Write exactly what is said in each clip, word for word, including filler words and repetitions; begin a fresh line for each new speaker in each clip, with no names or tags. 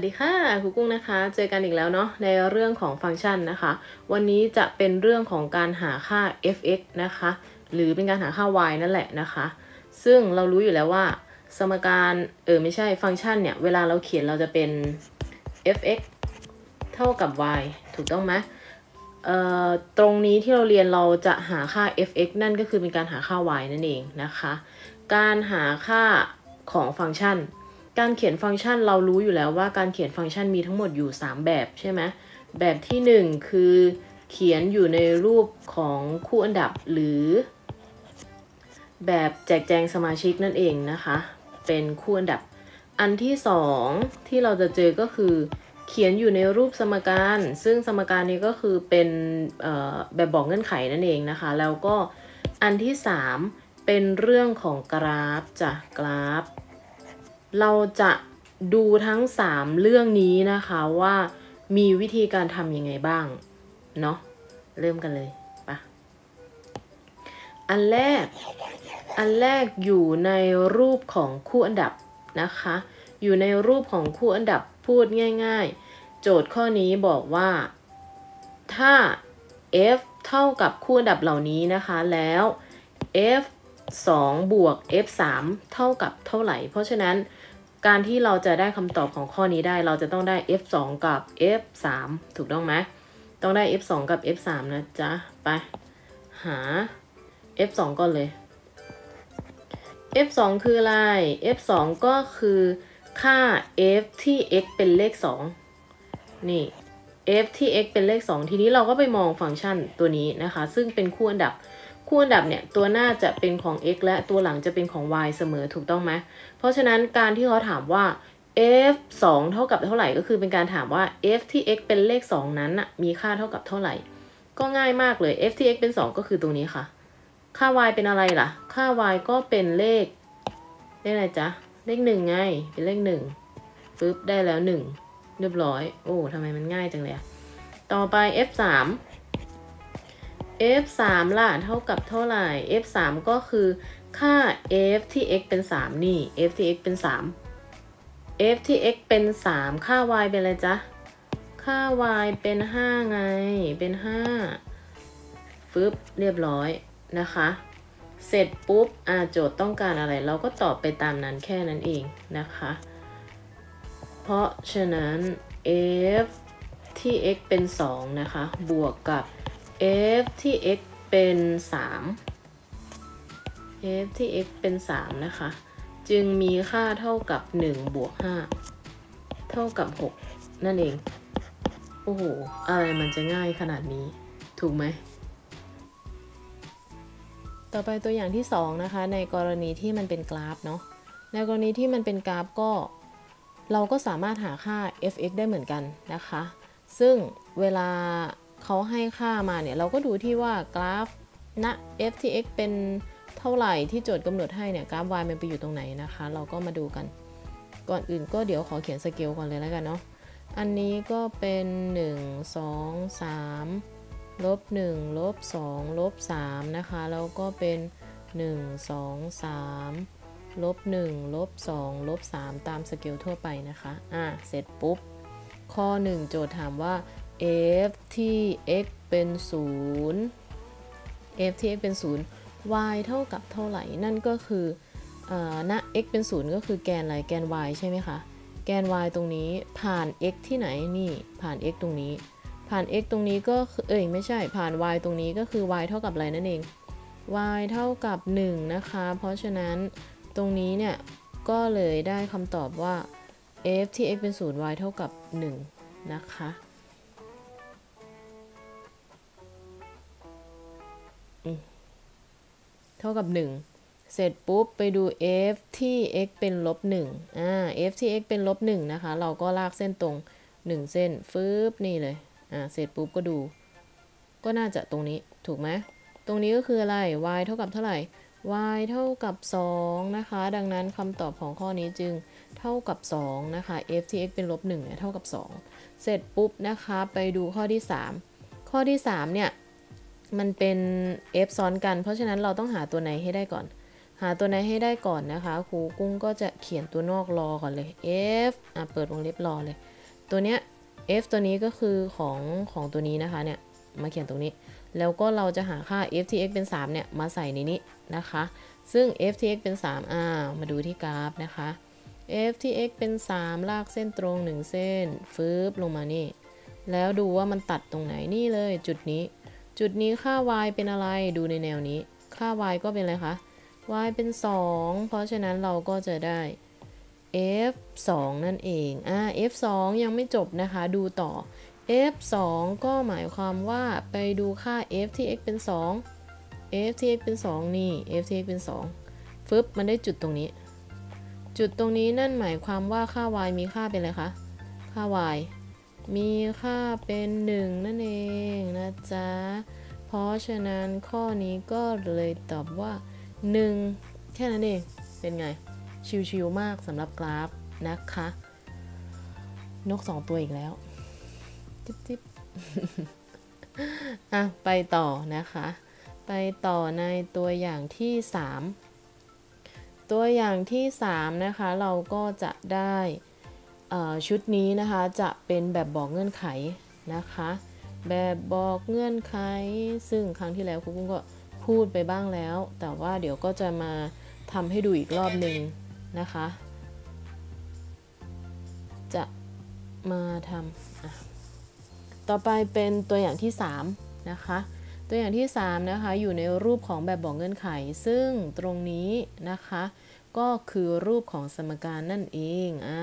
ดีค่ะครูกุ้งนะคะเจอกันอีกแล้วเนาะในเรื่องของฟังก์ชันนะคะวันนี้จะเป็นเรื่องของการหาค่า f(x) นะคะหรือเป็นการหาค่า y นั่นแหละนะคะซึ่งเรารู้อยู่แล้วว่าสมการเออไม่ใช่ฟังก์ชันเนี่ยเวลาเราเขียนเราจะเป็น f(x) เท่ากับ y ถูกต้องไหมเอ่อตรงนี้ที่เราเรียนเราจะหาค่า f(x) นั่นก็คือเป็นการหาค่า y นั่นเองนะคะการหาค่าของฟังก์ชันการเขียนฟังก์ชันเรารู้อยู่แล้วว่าการเขียนฟังก์ชันมีทั้งหมดอยู่สามแบบใช่ไหมแบบที่หนึ่งคือเขียนอยู่ในรูปของคู่อันดับหรือแบบแจกแจงสมาชิกนั่นเองนะคะเป็นคู่อันดับอันที่สองที่เราจะเจอก็คือเขียนอยู่ในรูปสมการซึ่งสมการนี้ก็คือเป็นแบบบอกเงื่อนไขนั่นเองนะคะแล้วก็อันที่สามเป็นเรื่องของกราฟจ้ะกราฟเราจะดูทั้งสามเรื่องนี้นะคะว่ามีวิธีการทำยังไงบ้างเนาะเริ่มกันเลยปะอันแรกอันแรกอยู่ในรูปของคู่อันดับนะคะอยู่ในรูปของคู่อันดับพูดง่ายๆโจทย์ข้อนี้บอกว่าถ้า f เท่ากับคู่อันดับเหล่านี้นะคะแล้ว f สองบวก f สามเท่ากับเท่าไหร่เพราะฉะนั้นการที่เราจะได้คำตอบของข้อนี้ได้เราจะต้องได้ f สองกับ f สามถูกต้องไหมต้องได้ f สองกับ f สามนะจ๊ะไปหา f สองก่อนเลย f สองคืออะไร f สองก็คือค่า f ที่ x เป็นเลขสองนี่ f ที่ x เป็นเลขสองทีนี้เราก็ไปมองฟังก์ชันตัวนี้นะคะซึ่งเป็นคู่อันดับคู่อันดับเนี่ยตัวหน้าจะเป็นของ x และตัวหลังจะเป็นของ y เสมอถูกต้องไหมเพราะฉะนั้นการที่เขาถามว่า f สองเท่ากับเท่าไหร่ก็คือเป็นการถามว่า f ที่ x เป็นเลขสองนั้นน่ะมีค่าเท่ากับเท่าไหร่ก็ง่ายมากเลย f ที่ x เป็นสองก็คือตรงนี้ค่ะค่า y เป็นอะไรล่ะค่า y ก็เป็นเลขเลขอะไรจ๊ะเลขหนึ่งไงเป็นเลขหนึ่งปึ๊บได้แล้วหนึ่งเรียบร้อยโอ้ทำไมมันง่ายจังเลยต่อไป f สาม f สามล่ะเท่ากับเท่าไหร่ f สามก็คือค่า f ที่ x เป็นสามนี่ f ที่ x เป็นสาม f ที่ x เป็นสามค่า y เป็นอะไรจ๊ะค่า y เป็นห้าไงเป็นห้าฟึบเรียบร้อยนะคะเสร็จปุ๊บอ่าโจทย์ต้องการอะไรเราก็ตอบไปตามนั้นแค่นั้นเองนะคะเพราะฉะนั้น f ที่ x เป็นสองนะคะบวกกับ f ที่ x เป็นสาม f ที่ x เป็นสามนะคะจึงมีค่าเท่ากับหนึ่งบวกห้าเท่ากับหกนั่นเองโอ้โหอะไรมันจะง่ายขนาดนี้ถูกไหมต่อไปตัวอย่างที่สองนะคะในกรณีที่มันเป็นกราฟเนาะในกรณีที่มันเป็นกราฟก็เราก็สามารถหาค่า f(x) ได้เหมือนกันนะคะซึ่งเวลาเขาให้ค่ามาเนี่ยเราก็ดูที่ว่ากราฟณ f ที่ x เป็นเท่าไหร่ที่โจทย์กำหนดให้เนี่ยกราฟ y มันไปอยู่ตรงไหนนะคะเราก็มาดูกันก่อนอื่นก็เดี๋ยวขอเขียนสเกลก่อนเลยแล้วกันเนาะอันนี้ก็เป็นหนึ่ง สอง สามลบหนึ่งลบสองลบสามนะคะแล้วก็เป็นหนึ่ง สอง สามลบหนึ่งลบสองลบสามตามสเกลทั่วไปนะคะอ่ะเสร็จปุ๊บข้อหนึ่งโจทย์ถามว่า f ที่ x เป็นศูนย์ f ที่ x เป็นศูนย์ y เท่ากับเท่าไหร่นั่นก็คือเอ่อณ x เป็นศูนย์ก็คือแกนอะไรแกน y ใช่ไหมคะแกน y ตรงนี้ผ่าน x ที่ไหนนี่ผ่าน x ตรงนี้ผ่าน x ตรงนี้ก็เอ้ยไม่ใช่ผ่าน y ตรงนี้ก็คือ y เท่ากับอะไรนั่นเอง y เท่ากับหนึ่งนะคะเพราะฉะนั้นตรงนี้เนี่ยก็เลยได้คำตอบว่า f ที่ x เป็นศูนย์ y เท่ากับหนึ่งนะคะเท่ากับหนึ่งเสร็จปุ๊บไปดู f ที่ x เป็นลบหนึ่งอ่า f ที่ x เป็นลบหนึ่งนะคะเราก็ลากเส้นตรงหนึ่งเส้นฟืบนี่เลยอ่าเสร็จปุ๊บก็ดูก็น่าจะตรงนี้ถูกไหมตรงนี้ก็คืออะไร y เท่ากับเท่าไหร่ y เท่ากับสองนะคะดังนั้นคำตอบของข้อนี้จึงเท่ากับสองนะคะ f ที่ x เป็นลบหนึ่งเนี่ยเท่ากับสองเสร็จปุ๊บนะคะไปดูข้อที่สามข้อที่สามเนี่ยมันเป็น f ซ้อนกันเพราะฉะนั้นเราต้องหาตัวไหนให้ได้ก่อนหาตัวไหนให้ได้ก่อนนะคะครูกุ้งก็จะเขียนตัวนอกรอก่อนเลย f อ่ะเปิดวงเล็บรอเลยตัวเนี้ย f ตัวนี้ก็คือของของตัวนี้นะคะเนี่ยมาเขียนตรงนี้แล้วก็เราจะหาค่า f ที่ x เป็นสามเนี่ยมาใส่ในนี้นะคะซึ่ง f ที่ x เป็นสามอ่ามาดูที่กราฟนะคะ f ที่ x เป็นสามลากเส้นตรงหนึ่งเส้นฟืบลงมานี่แล้วดูว่ามันตัดตรงไหนนี่เลยจุดนี้จุดนี้ค่า y เป็นอะไรดูในแนวนี้ค่า y ก็เป็นอะไรคะ y เป็นสองเพราะฉะนั้นเราก็จะได้ f สอง นั่นเองอ่า f สอง ยังไม่จบนะคะดูต่อ f สอง ก็หมายความว่าไปดูค่า f ที่ x เป็นสอง f ที่ x เป็นสองนี่ f ที่ x เป็นสองฟึบมันได้จุดตรงนี้จุดตรงนี้นั่นหมายความว่าค่า y มีค่าเป็นอะไรคะค่า y มีค่าเป็นหนึ่งนั่นเองนะจ๊ะเพราะฉะนั้นข้อนี้ก็เลยตอบว่าหนึ่งแค่นั้นเองเป็นไงชิวๆมากสำหรับกราฟนะคะนกสองตัวอีกแล้วจิ๊บจิ๊บ อ่ะไปต่อนะคะไปต่อในตัวอย่างที่สามตัวอย่างที่สามนะคะเราก็จะได้ชุดนี้นะคะจะเป็นแบบบอกเงื่อนไขนะคะแบบบอกเงื่อนไขซึ่งครั้งที่แล้วครูกุ้งก็พูดไปบ้างแล้วแต่ว่าเดี๋ยวก็จะมาทำให้ดูอีกรอบหนึ่งนะคะจะมาทำต่อไปเป็นตัวอย่างที่สามนะคะตัวอย่างที่สามนะคะอยู่ในรูปของแบบบอกเงื่อนไขซึ่งตรงนี้นะคะก็คือรูปของสมการนั่นเองอ่า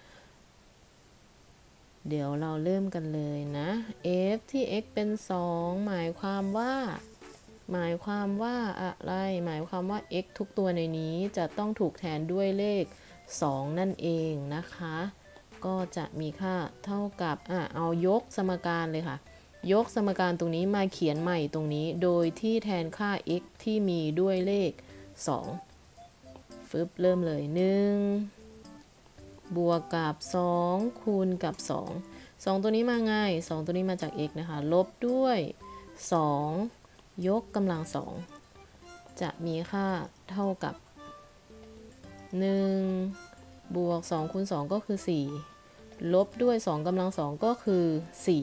เดี๋ยวเราเริ่มกันเลยนะ f ที่ x เป็นสองหมายความว่าหมายความว่าอะไรหมายความว่า x ทุกตัวในนี้จะต้องถูกแทนด้วยเลขสองนั่นเองนะคะก็จะมีค่าเท่ากับอ่ะเอายกสมการเลยค่ะยกสมการตรงนี้มาเขียนใหม่ตรงนี้โดยที่แทนค่า x ที่มีด้วยเลขสองฟึบเริ่มเลยหนึ่งบวกกับสองคูณกับสอง สองตัวนี้มาไงสองตัวนี้มาจาก x นะคะลบด้วยสองยกกำลังสองจะมีค่าเท่ากับหนึ่งบวกสองคูณสองก็คือสี่ลบด้วยสองกำลังสองก็คือสี่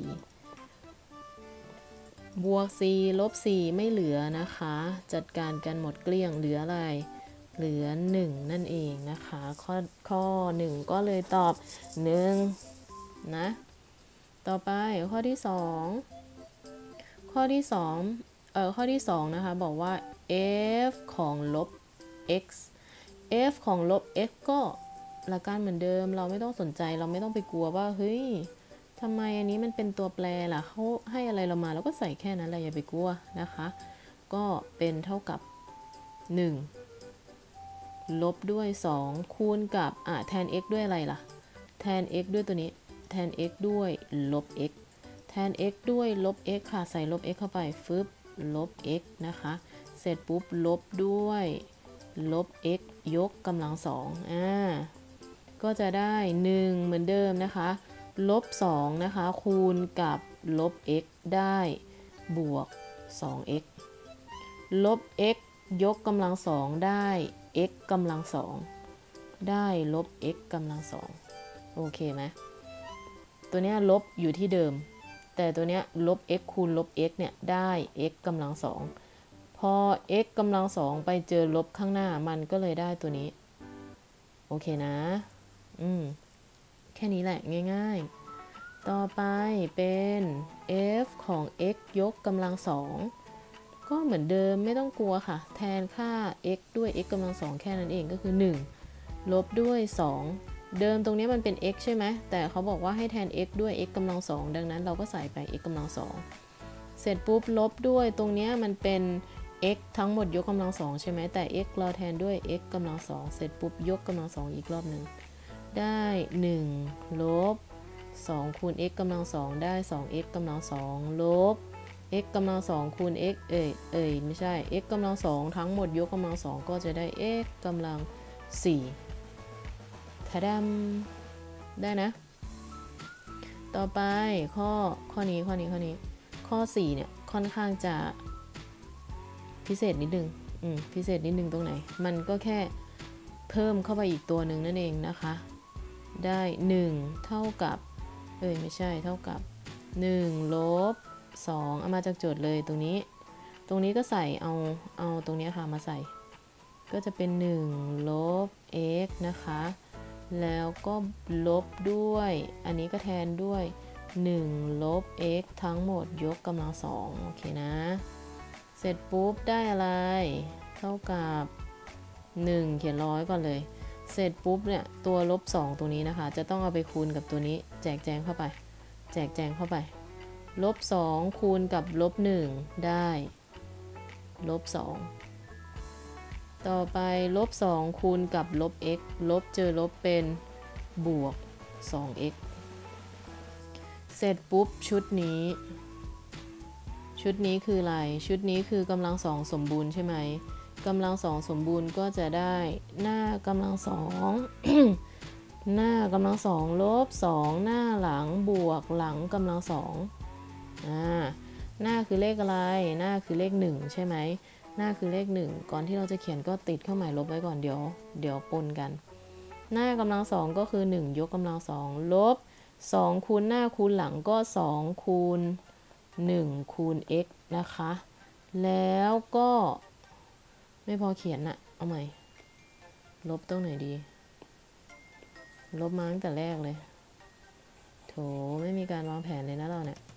บวกสี่ลบสี่ไม่เหลือนะคะจัดการกันหมดเกลี้ยงเหลืออะไรเหลือหนึ่งนั่นเองนะคะข้อข้อหนึ่งก็เลยตอบหนึ่งนะต่อไปข้อที่สองข้อที่สองเอ่อข้อที่สองนะคะบอกว่า f ของลบ x f ของลบ x ก็หลักการเหมือนเดิมเราไม่ต้องสนใจเราไม่ต้องไปกลัวว่าเฮ้ยทำไมอันนี้มันเป็นตัวแปรล่ะเขาให้อะไรเรามาเราก็ใส่แค่นั้นแหละอย่าไปกลัวนะคะก็เป็นเท่ากับหนึ่งลบด้วยสองคูณกับอ่ะแทน x ด้วยอะไรล่ะแทน x ด้วยตัวนี้แทน x ด้วยลบ x แทน x ด้วยลบ x ค่ะใส่ลบ x เข้าไปฟึบลบ x นะคะเสร็จปุ๊บลบด้วยลบ x ยกกำลังสองอ่าก็จะได้หนึ่งเหมือนเดิมนะคะลบสองนะคะคูณกับลบ x ได้บวก สอง x ลบ x ยกกำลังสองได้ x กำลังสองได้ลบ x กำลังสองโอเคไหมตัวนี้ลบอยู่ที่เดิมแต่ตัวนี้ลบ x คูณลบ x เนี่ยได้ x กำลังสองพอ x กำลังสองไปเจอลบข้างหน้ามันก็เลยได้ตัวนี้โอเคนะอืมแค่นี้แหละง่ายๆต่อไปเป็น f ของ x ยกกำลังสองก็เหมือนเดิมไม่ต้องกลัวค่ะแทนค่า x ด้วย x กำลังสองแค่นั้นเองก็คือหนึ่งลบด้วยสองเดิมตรงนี้มันเป็น x ใช่ไหมแต่เขาบอกว่าให้แทน x ด้วย x กำลังสองดังนั้นเราก็ใส่ไป x กำลังสองเสร็จปุ๊บลบด้วยตรงนี้มันเป็น x ทั้งหมดยกกำลังสองใช่ไหมแต่ x เราแทนด้วย x กำลังสองเสร็จปุ๊บยกกำลังสองอีกรอบหนึ่งได้หนึ่งลบสองคูณ x กำลังสองได้ สอง x กำลังสองลบ x กำลังสองคูณ x เอ่ยเอ่ยไม่ใช่ x กำลังสองทั้งหมดยกกำลังสองก็จะได้ x กำลังสี่ทะดำได้นะต่อไปข้อข้อนี้ข้อนี้ข้อนี้ข้อสี่เนี่ยค่อนข้างจะพิเศษนิดนึงอืมพิเศษนิดนึงตรงไหนมันก็แค่เพิ่มเข้าไปอีกตัวหนึ่งนั่นเองนะคะได้หนึ่งเท่ากับเอ้ยไม่ใช่เท่ากับหนึ่งลบสองเอามาจากโจทย์เลยตรงนี้ตรงนี้ก็ใส่เอาเอาตรงนี้ค่ะมาใส่ก็จะเป็นหนึ่งลบ x นะคะแล้วก็ลบด้วยอันนี้ก็แทนด้วยหนึ่งลบ x ทั้งหมดยกกำลังสองโอเคนะเสร็จปุ๊บได้อะไรเท่ากับหนึ่งเขียนร้อยก่อนเลยเสร็จปุ๊บเนี่ยตัวลบสองตัวนี้นะคะจะต้องเอาไปคูณกับตัวนี้แจกแจงเข้าไปแจกแจงเข้าไปลบสองคูณกับลบหนึ่งได้ลบสองต่อไปลบสองคูณกับลบ x ลบเจอลบเป็นบวก สอง x เสร็จปุ๊บชุดนี้ชุดนี้คืออะไรชุดนี้คือกำลังสองสมบูรณ์ใช่ไหมกำลังสองสมบูรณ์ก็จะได้หน้ากำลังสอง หน้ากำลังสองลบสองหน้าหลังบวกหลังกำลังสองอ่าหน้าคือเลขอะไรหน้าคือเลขหนึ่งใช่ไหมหน้าคือเลขหนึ่งก่อนที่เราจะเขียนก็ติดเครื่องหมายลบไว้ก่อนเดี๋ยวเดี๋ยวปนกันหน้ากำลังสองก็คือหนึ่งยกกำลังสองลบสองคูณหน้าคูณหลังก็สองคูณหนึ่งคูณ x นะคะแล้วก็ไม่พอเขียนอะเอาใหม่ลบตรงไหนดีลบมาตั้งแต่แรกเลยโถไม่มีการวางแผนเลยนะเราเนี่ย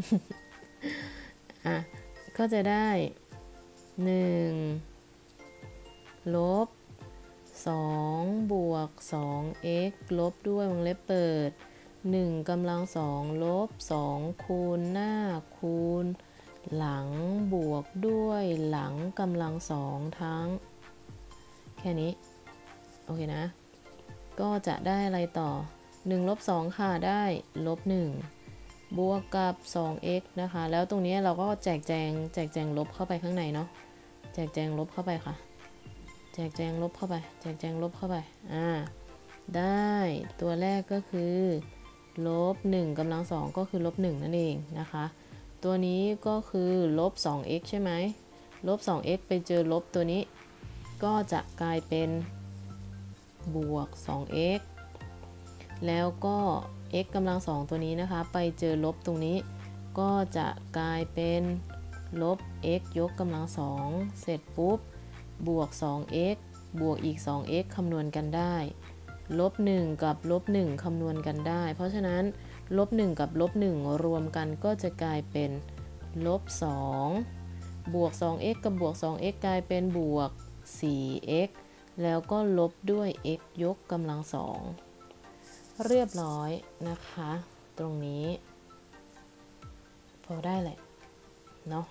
อ่ะก็จะได้หนึ่งลบสองบวก สอง x ลบด้วยวงเล็บเปิดหนึ่งกำลังสองลบสองคูณหน้าคูณหลังบวกด้วยหลังกำลังสองทั้งแค่นี้โอเคนะก็จะได้อะไรต่อหนึ่งลบสองค่ะได้ลบหนึ่งบวกกับ สอง x นะคะแล้วตรงนี้เราก็แจกแจงแจกแจงลบเข้าไปข้างในเนาะแจกแจงลบเข้าไปค่ะแจกแจงลบเข้าไปแจกแจงลบเข้าไปอ่าได้ตัวแรกก็คือลบหนึ่งกำลังสองก็คือลบหนึ่งนั่นเองนะคะตัวนี้ก็คือลบ สอง x ใช่ไหมลบ สอง x ไปเจอลบตัวนี้ก็จะกลายเป็นบวก สอง x แล้วก็ x กำลังสองตัวนี้นะคะไปเจอลบตรงนี้ก็จะกลายเป็นลบ x ยกกำลังสองเสร็จปุ๊บบวก สอง x บวกอีก สอง x คำนวณกันได้ลบหนึ่งกับลบหนึ่งคำนวณกันได้เพราะฉะนั้นลบหนึ่งกับลบหนึ่งรวมกันก็จะกลายเป็นลบสองบวก สอง x กับบวก สอง x กลายเป็นบวก สี่ x แล้วก็ลบด้วย x ยกกำลังสองเรียบร้อยนะคะตรงนี้พอได้แหละเนาะ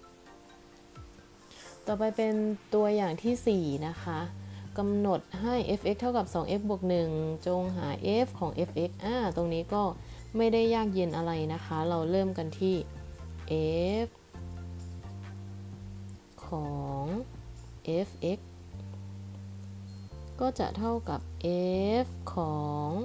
ต่อไปเป็นตัวอย่างที่สี่นะคะกำหนดให้ f(x) เท่ากับ สอง x บวกหนึ่งจงหา f ของ f(x) อ่าตรงนี้ก็ไม่ได้ยากเย็นอะไรนะคะเราเริ่มกันที่ f ของ f(x) ก็จะเท่ากับ f ของ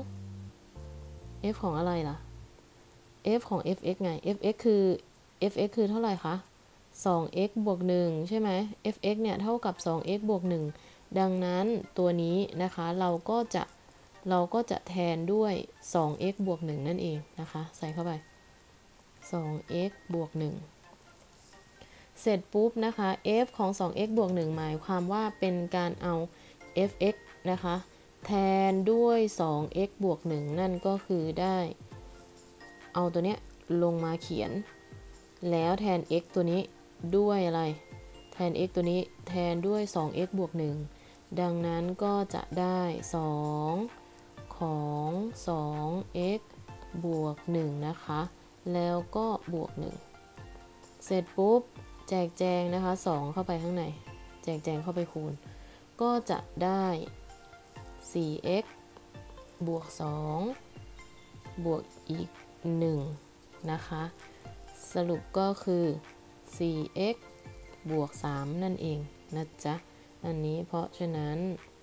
f ของอะไรล่ะ f ของ f(x) ไง f(x) คือ f(x) คือเท่าไหร่คะ สอง x บวกหนึ่งใช่ไหม f(x) เนี่ยเท่ากับ สอง x บวกหนึ่งดังนั้นตัวนี้นะคะเราก็จะเราก็จะแทนด้วย สอง x บวกหนึ่งนั่นเองนะคะใส่เข้าไป สอง x บวกหนึ่งเสร็จปุ๊บนะคะ f ของ สอง x บวกหนึ่งหมายความว่าเป็นการเอา f(x) นะคะแทนด้วย สอง x บวกหนึ่งนั่นก็คือได้เอาตัวเนี้ยลงมาเขียนแล้วแทน x ตัวนี้ด้วยอะไรแทน x ตัวนี้แทนด้วย สอง x บวกหนึ่งดังนั้นก็จะได้สองของ สอง x บวกหนึ่งนะคะแล้วก็บวกหนึ่งเสร็จปุ๊บแจกแจงนะคะสองเข้าไปข้างในแจกแจงเข้าไปคูณก็จะได้ สี่ x บวกสองบวกอีกหนึ่งนะคะสรุปก็คือ สี่ x บวกสามนั่นเองนะจ๊ะอันนี้เพราะฉะนั้น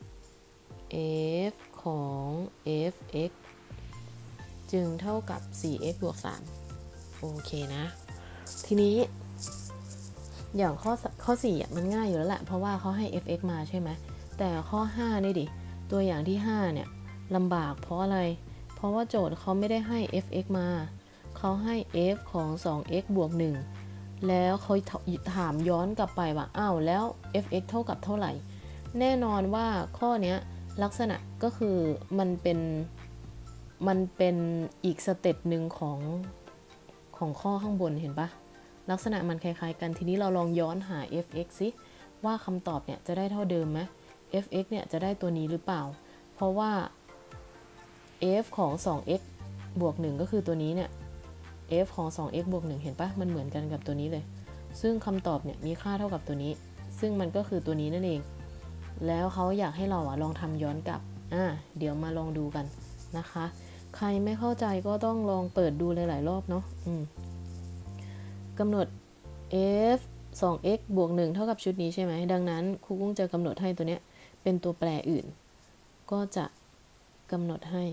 f ของ f(x) จึงเท่ากับ สี่ x บวกสามโอเคนะทีนี้อย่างข้อข้อสี่อ่ะมันง่ายอยู่แล้วแหละเพราะว่าเขาให้ f(x) มาใช่ไหมแต่ข้อห้านี่ดิตัวอย่างที่ห้าเนี่ยลำบากเพราะอะไรเพราะว่าโจทย์เขาไม่ได้ให้ f(x) มาเขาให้ f ของ สอง x บวกหนึ่งแล้วเขาถามย้อนกลับไปว่าอ้าวแล้ว f(x) เท่ากับเท่าไหร่แน่นอนว่าข้อนี้ลักษณะก็คือมันเป็นมันเป็นอีกสเต็ปหนึ่งของของข้อข้างบนเห็นปะลักษณะมันคล้ายๆกันทีนี้เราลองย้อนหา f(x) สิว่าคำตอบเนี่ยจะได้เท่าเดิมไหม f(x) เนี่ยจะได้ตัวนี้หรือเปล่าเพราะว่า f ของ สอง x บวกหนึ่งก็คือตัวนี้เนี่ย f ของ สอง x บวกหนึ่งเห็นปะมันเหมือนกันกับตัวนี้เลยซึ่งคำตอบเนี่ยมีค่าเท่ากับตัวนี้ซึ่งมันก็คือตัวนี้นั่นเองแล้วเขาอยากให้เราอะลองทำย้อนกลับอ่าเดี๋ยวมาลองดูกันนะคะใครไม่เข้าใจก็ต้องลองเปิดดูหลายๆรอบเนาะอืมกำหนด f สอง x บวกหนึ่งเท่ากับชุดนี้ใช่ไหมดังนั้นครูกุ้งจะกำหนดให้ตัวเนี้ยเป็นตัวแปรอื่นก็จะกำหนดให้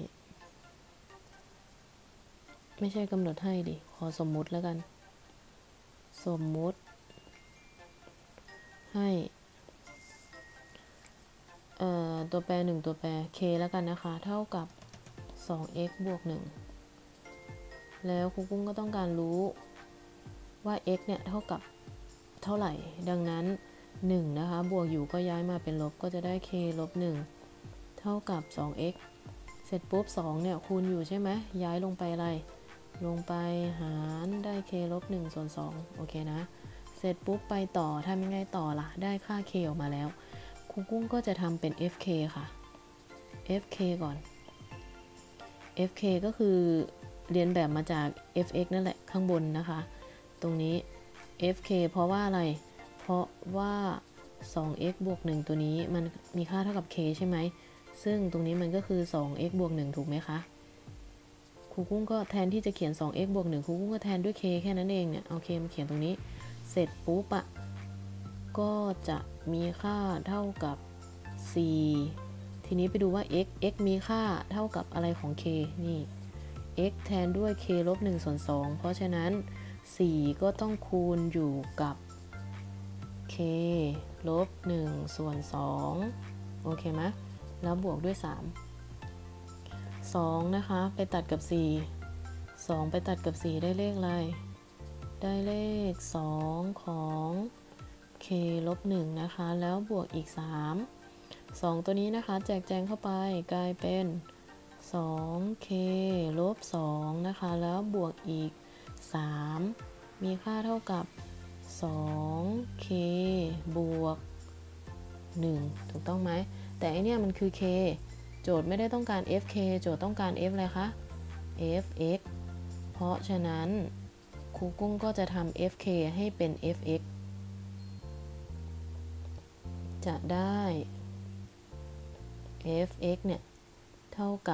ไม่ใช่กำหนดให้ดิขอสมมุติแล้วกันสมมุติให้เอ่อตัวแปรหนึ่งตัวแปร k แล้วกันนะคะเท่ากับ สอง x บวกหนึ่งแล้วครูกุ้งก็ต้องการรู้ว่า x เนี่ยเท่ากับเท่าไหร่ดังนั้นหนึ่งนะคะบวกอยู่ก็ย้ายมาเป็นลบก็จะได้ k ลบหนึ่งเท่ากับ สอง x เสร็จปุ๊บสองเนี่ยคูณอยู่ใช่ไหมย้ายลงไปอะไรลงไปหารได้ k ลบหนึ่งส่วนสองโอเคนะเสร็จปุ๊บไปต่อทำยังไงต่อล่ะได้ค่า k ออกมาแล้วครูกุ้งก็จะทำเป็น fk ค่ะ fk ก่อน fk ก็คือเรียนแบบมาจาก fx นั่นแหละข้างบนนะคะตรงนี้ fk เพราะว่าอะไรเพราะว่า สอง x บวกหนึ่งตัวนี้มันมีค่าเท่ากับ k ใช่ไหมซึ่งตรงนี้มันก็คือ สอง x บวกหนึ่งถูกไหมคะครูกุ้งก็แทนที่จะเขียน สอง x บวกหนึ่งครูกุ้งก็แทนด้วย k แค่นั้นเองเนี่ยเอา k มาเขียนตรงนี้เสร็จปุ๊บอะก็จะมีค่าเท่ากับสี่ทีนี้ไปดูว่า x x มีค่าเท่ากับอะไรของ k นี่ x แทนด้วย k ลบหนึ่งส่วนสองเพราะฉะนั้นสี่ก็ต้องคูณอยู่กับ k ลบหนึ่งส่วนสองโอเคไหมแล้วบวกด้วยสาม สองนะคะไปตัดกับสี่ สองไปตัดกับสี่ได้เลขอะไรได้เลขสองของ k ลบหนึ่งนะคะแล้วบวกอีกสาม สองตัวนี้นะคะแจกแจงเข้าไปกลายเป็น สอง k ลบสองนะคะแล้วบวกอีกสามมีค่าเท่ากับ สอง k บวกหนึ่งถูกต้องไหมแต่อันเนี้ยมันคือ k โจทย์ไม่ได้ต้องการ fk โจทย์ต้องการ f อะไรคะ fx เพราะฉะนั้นครูกุ้งก็จะทำ fk ให้เป็น fx จะได้ fx เนี่ยเท่ากับ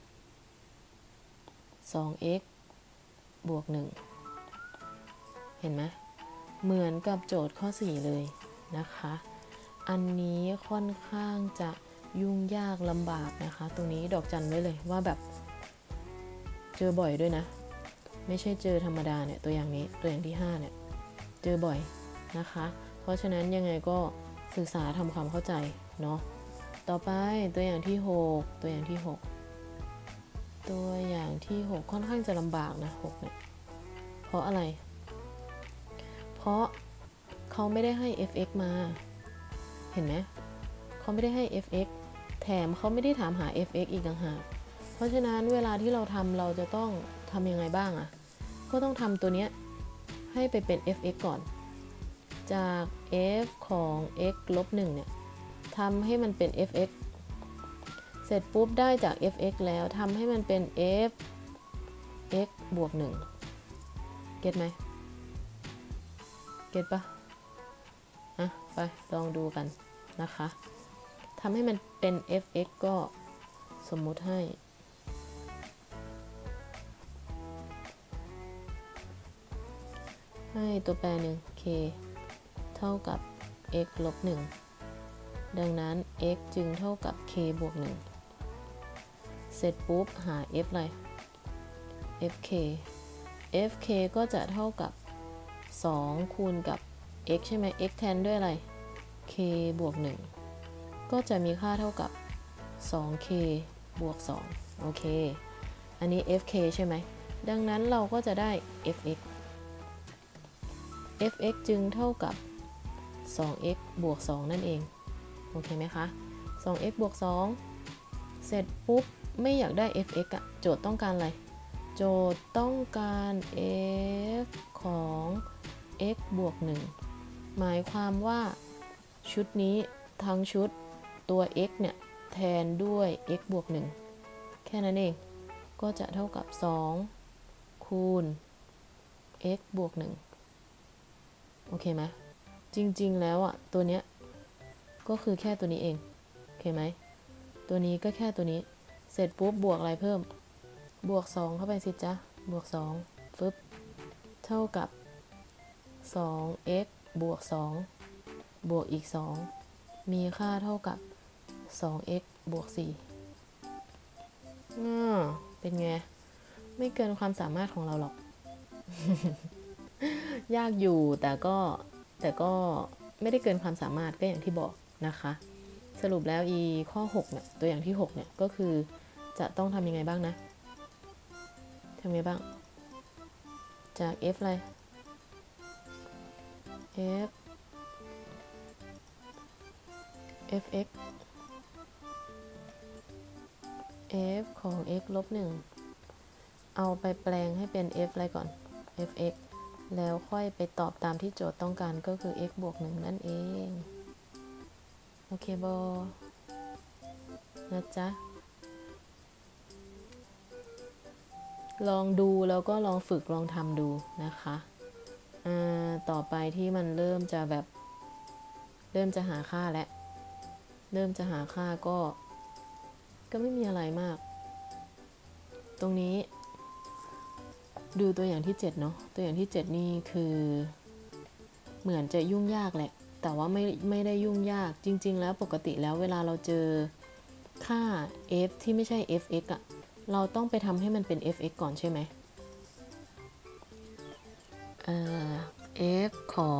สอง x บวกหนึ่งเห็นไหมเหมือนกับโจทย์ข้อสี่เลยนะคะอันนี้ค่อนข้างจะยุ่งยากลำบากนะคะตรงนี้ดอกจันไว้เลยว่าแบบเจอบ่อยด้วยนะไม่ใช่เจอธรรมดาเนี่ยตัวอย่างนี้ตัวอย่างที่ห้าเนี่ยเจอบ่อยนะคะเพราะฉะนั้นยังไงก็ศึกษาทำความเข้าใจเนาะต่อไปตัวอย่างที่หกตัวอย่างที่หกตัวอย่างที่หกค่อนข้างจะลำบากนะหกเนี่ยเพราะอะไรเพราะเขาไม่ได้ให้ fx มาเห็นไหมเขาไม่ได้ให้ fx แถมเขาไม่ได้ถามหา fx อีกต่างหากเพราะฉะนั้นเวลาที่เราทำเราจะต้องทำยังไงบ้างอ่ะก็ต้องทำตัวเนี้ยให้ไปเป็น fx ก่อนจาก f ของ x ลบหนึ่งเนี่ยทำให้มันเป็น fx เสร็จปุ๊บได้จาก fx แล้วทำให้มันเป็น f x บวกหนึ่งเก็ตไหมเก็ตปะอ่ะไปลองดูกันนะคะทำให้มันเป็น fx ก็สมมุติให้ให้ตัวแปรหนึ่ง k เท่ากับ x ลบหนึ่งดังนั้น x จึงเท่ากับ k บวกหนึ่งเสร็จปุ๊บหา f อะไร fk fk ก็จะเท่ากับสองคูณกับ x ใช่ไหม x แทนด้วยอะไร k บวกหนึ่งก็จะมีค่าเท่ากับ สอง k บวกสองโอเคอันนี้ fk ใช่ไหมดังนั้นเราก็จะได้ fx fx จึงเท่ากับ สอง x บวก สอง นั่นเองโอเคไหมคะ สอง x บวก สอง เสร็จปุ๊บไม่อยากได้ fx อะโจทย์ต้องการอะไรโจทย์ต้องการ f ของ x บวก หนึ่งหมายความว่าชุดนี้ทั้งชุดตัว x เนี่ยแทนด้วย x บวก หนึ่งแค่นั้นเองก็จะเท่ากับ สอง คูณ x บวก หนึ่งโอเคไหมจริงๆแล้วอ่ะตัวเนี้ยก็คือแค่ตัวนี้เองโอเคไหมตัวนี้ก็แค่ตัวนี้เสร็จปุ๊บบวกอะไรเพิ่มบวกสองเข้าไปสิจ๊ะบวกสองฟึบเท่ากับ สอง x บวก สอง บวกอีก สองมีค่าเท่ากับ สอง x บวก สี่อ่าเป็นไงไม่เกินความสามารถของเราหรอก ยากอยู่แต่ก็แต่ก็ไม่ได้เกินความสามารถก็อย่างที่บอกนะคะสรุปแล้วอีข้อหกเนี่ยตัวอย่างที่หกเนี่ยก็คือจะต้องทำยังไงบ้างนะทำยังไงบ้างจาก f อะไร f fx f ของ x ลบหนึ่งเอาไปแปลงให้เป็น f อะไรก่อน fx แล้วค่อยไปตอบตามที่โจทย์ต้องการก็คือ x บวกหนึ่งนั่นเองโอเคบอนะจ๊ะลองดูแล้วก็ลองฝึกลองทำดูนะคะอ่าต่อไปที่มันเริ่มจะแบบเริ่มจะหาค่าแล้วเริ่มจะหาค่าก็ก็ไม่มีอะไรมากตรงนี้ดูตัวอย่างที่เจ็ดเนาะตัวอย่างที่เจ็ดนี่คือเหมือนจะยุ่งยากแหละแต่ว่าไม่ไม่ได้ยุ่งยากจริงๆแล้วปกติแล้วเวลาเราเจอค่า f ที่ไม่ใช่ fx อะเราต้องไปทำให้มันเป็น fx ก่อนใช่ไหมเอ่อ f ของ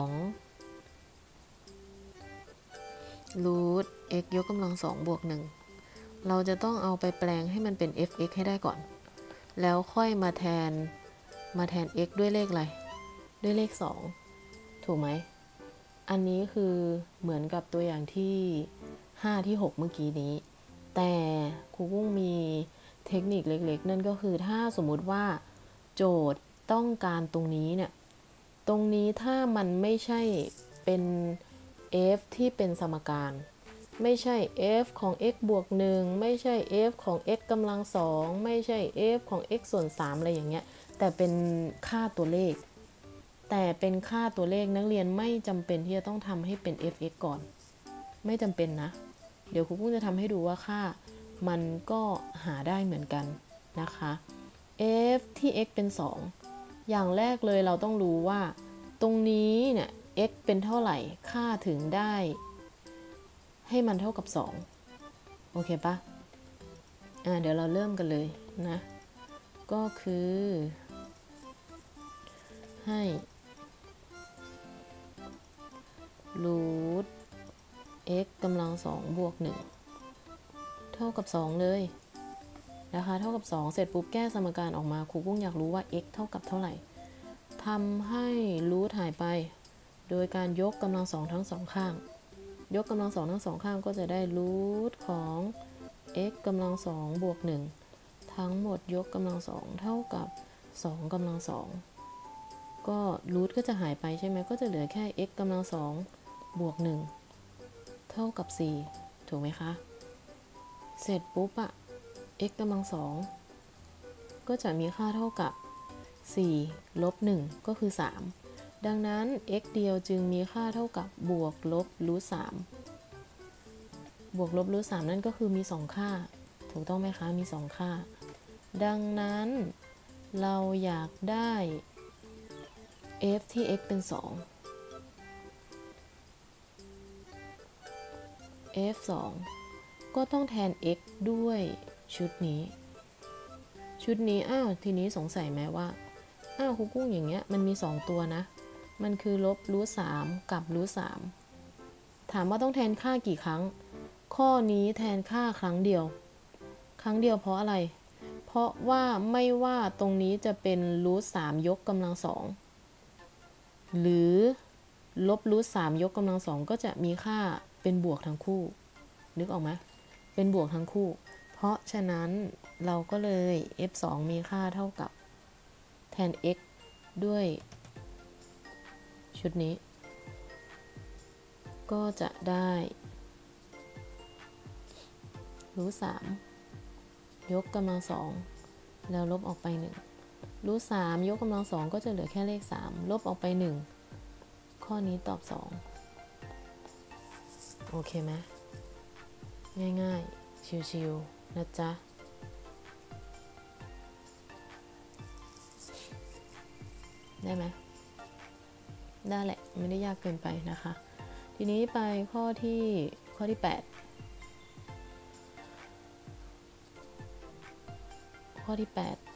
root x ยกกำลังสองบวกหนึ่งเราจะต้องเอาไปแปลงให้มันเป็น fx ให้ได้ก่อนแล้วค่อยมาแทนมาแทน x ด้วยเลขอะไรด้วยเลขสองถูกไหมอันนี้คือเหมือนกับตัวอย่างที่ห้าที่หกเมื่อกี้นี้แต่ครูกุ้งมีเทคนิคเล็กๆนั่นก็คือถ้าสมมุติว่าโจทย์ต้องการตรงนี้เนี่ยตรงนี้ถ้ามันไม่ใช่เป็น f ที่เป็นสมการไม่ใช่ f ของ x บวกหนึ่งไม่ใช่ f ของ x กำลังสองไม่ใช่ f ของ x ส่วนสามอะไรอย่างเงี้ยแต่เป็นค่าตัวเลขแต่เป็นค่าตัวเลขนักเรียนไม่จำเป็นที่จะต้องทำให้เป็น fx ก่อนไม่จำเป็นนะเดี๋ยวครูกุ้งจะทำให้ดูว่าค่ามันก็หาได้เหมือนกันนะคะ f ที่ x เป็นสองอย่างแรกเลยเราต้องรู้ว่าตรงนี้เนี่ย x เป็นเท่าไหร่ค่าถึงได้ให้มันเท่ากับสองโอเคปะอ่าเดี๋ยวเราเริ่มกันเลยนะก็คือให้ root x กำลังสองบวกหนึ่งเท่ากับสองเลยนะคะเท่ากับสองเสร็จปุ๊บแก้สมการออกมาครูกุ้งอยากรู้ว่า x เท่ากับเท่าไหร่ทำให้ root หายไปโดยการยกกำลังสองทั้งสองข้างยกกำลังสองทั้งสองข้างก็จะได้ root ของ x กำลังสองบวกหนึ่งทั้งหมดยกกำลังสองเท่ากับสองกำลังสองก็ root ก็จะหายไปใช่ไหมก็จะเหลือแค่ x กำลังสองบวกหนึ่งเท่ากับสี่ถูกไหมคะเสร็จปุ๊บอะ x กำลังสองก็จะมีค่าเท่ากับสี่ลบหนึ่งก็คือสามดังนั้น x เดียวจึงมีค่าเท่ากับบวกลบรูทสามบวกลบรูทสามนั่นก็คือมีสองค่าถูกต้องไหมคะมีสองค่าดังนั้นเราอยากได้ f ที่ x เป็นสอง f สองก็ต้องแทน x ด้วยชุดนี้ชุดนี้อ้าวทีนี้สงสัยไหมว่าอ้าวครูกุ้งอย่างเงี้ยมันมีสองตัวนะมันคือลบรูทสามกับรูทสามถามว่าต้องแทนค่ากี่ครั้งข้อนี้แทนค่าครั้งเดียวครั้งเดียวเพราะอะไรเพราะว่าไม่ว่าตรงนี้จะเป็นรูทสามยกกำลังสองหรือลบรูทสามยกกำลังสองก็จะมีค่าเป็นบวกทั้งคู่นึกออกไหมเป็นบวกทั้งคู่เพราะฉะนั้นเราก็เลย เอฟ สอง มีค่าเท่ากับแทน x ด้วยชุดนี้ก็จะได้รูทสามยกกำลังสองแล้วลบออกไปหนึ่งรูทสามยกกำลังสองก็จะเหลือแค่เลขสามลบออกไปหนึ่งข้อนี้ตอบสองโอเคไหมง่ายๆชิวๆนะจ๊ะได้ไหมได้แหละไม่ได้ยากเกินไปนะคะทีนี้ไปข้อที่ข้อที่แปดข้อที่แปด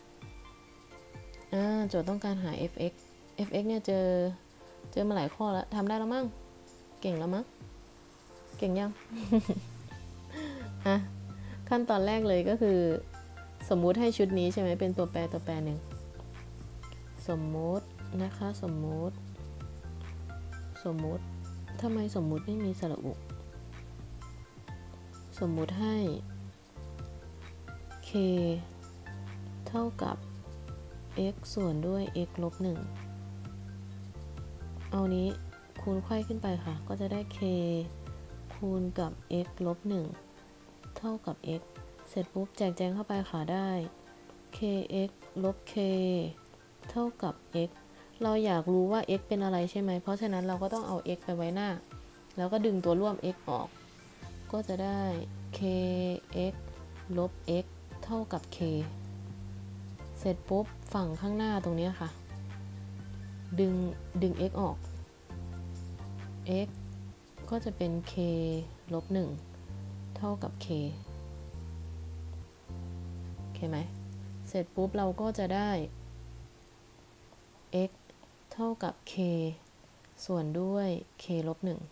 อ่าโจทย์ต้องการหา f(x) f(x) เนี่ยเจอเจอมาหลายข้อแล้วทำได้แล้วมั้งเก่งแล้วมั้งเก่งยัง อ่ะขั้นตอนแรกเลยก็คือสมมุติให้ชุดนี้ใช่ไหมเป็นตัวแปรตัวแปรหนึ่งสมมุตินะคะสมมุติสมมุติทำไมสมมุติไม่มีสระอุสมมุติให้ k เท่ากับ x ส่วนด้วย x ลบหนึ่งเอานี้คูณไขว้ขึ้นไปค่ะก็จะได้ k คูณกับ x ลบหนึ่งเท่ากับ x เสร็จปุ๊บแจกแจงเข้าไปค่ะได้ kx ลบ k เท่ากับ x เราอยากรู้ว่า x เป็นอะไรใช่ไหมเพราะฉะนั้นเราก็ต้องเอา x ไปไว้หน้าแล้วก็ดึงตัวร่วม x ออกก็จะได้ kx ลบ x เท่ากับ k เสร็จปุ๊บฝั่งข้างหน้าตรงนี้ค่ะดึงดึง x ออก x ก็จะเป็น k ลบหนึ่งเท่ากับ k โอเคไหมเสร็จปุ๊บเราก็จะได้ x เท่ากับ k ส่วนด้วย k ลบหนึ่ง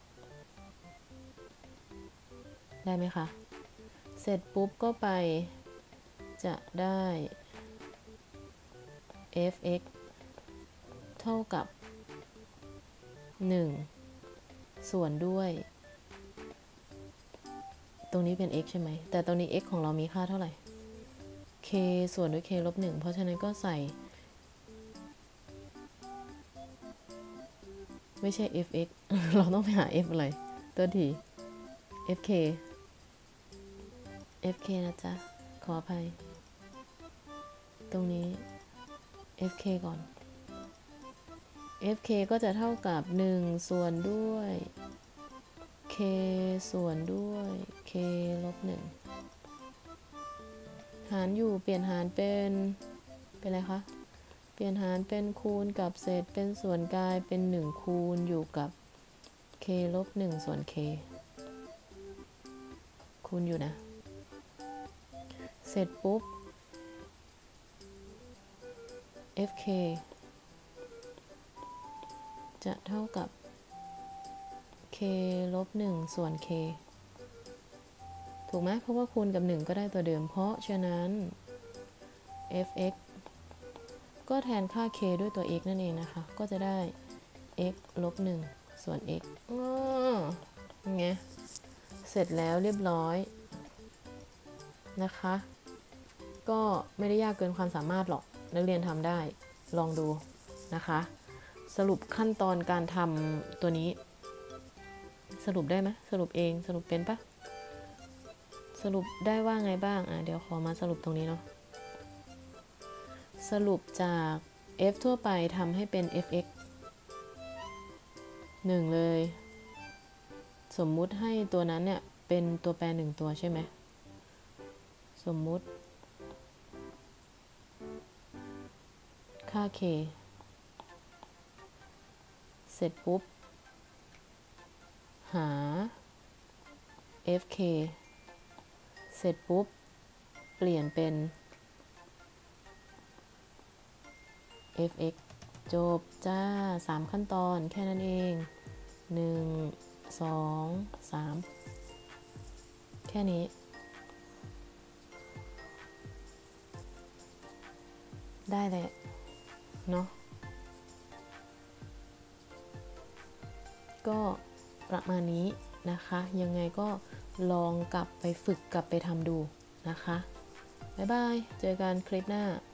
ได้ไหมคะเสร็จปุ๊บก็ไปจะได้ f(x) เท่ากับหนึ่งส่วนด้วยตรงนี้เป็น x ใช่ไหมแต่ตรงนี้ x ของเรามีค่าเท่าไหร่ k ส่วนด้วย k ลบหนึ่งเพราะฉะนั้นก็ใส่ไม่ใช่ fx เราต้องไปหา f อะไรตัวที fk fk นะจ๊ะขออภัยตรงนี้ fk ก่อน fk ก็จะเท่ากับหนึ่งส่วนด้วย k ส่วนด้วย k ลบหนึ่งหารอยู่เปลี่ยนหารเป็นเป็นอะไรคะเปลี่ยนหารเป็นคูณกับเศษเป็นส่วนกลายเป็นหนึ่งคูณอยู่กับ k ลบหนึ่งส่วน k คูณอยู่นะเสร็จปุ๊บ fk จะเท่ากับ k ลบหนึ่งส่วน k ถูกไหมเพราะว่าคูณกับหนึ่งก็ได้ตัวเดิมเพราะฉะนั้น fx ก็แทนค่า k ด้วยตัว x นั่นเองนะคะก็จะได้ x ลบหนึ่งส่วน x อ๋อไงเสร็จแล้วเรียบร้อยนะคะก็ไม่ได้ยากเกินความสามารถหรอกนักเรียนทำได้ลองดูนะคะสรุปขั้นตอนการทำตัวนี้สรุปได้ไหมสรุปเองสรุปเป็นปะสรุปได้ว่าไงบ้างอ่ะเดี๋ยวขอมาสรุปตรงนี้เนาะสรุปจาก f ทั่วไปทำให้เป็น fx หนึ่งเลยสมมุติให้ตัวนั้นเนี่ยเป็นตัวแปรหนึ่งตัวใช่ไหมสมมุติค่า k เสร็จปุ๊บหา fk เสร็จปุ๊บเปลี่ยนเป็น fx จบจ้าสามขั้นตอนแค่นั้นเองหนึ่ง สอง สามแค่นี้ได้แหละเนาะก็ประมาณนี้นะคะยังไงก็ลองกลับไปฝึกกลับไปทำดูนะคะบ๊ายบายเจอกันคลิปหน้า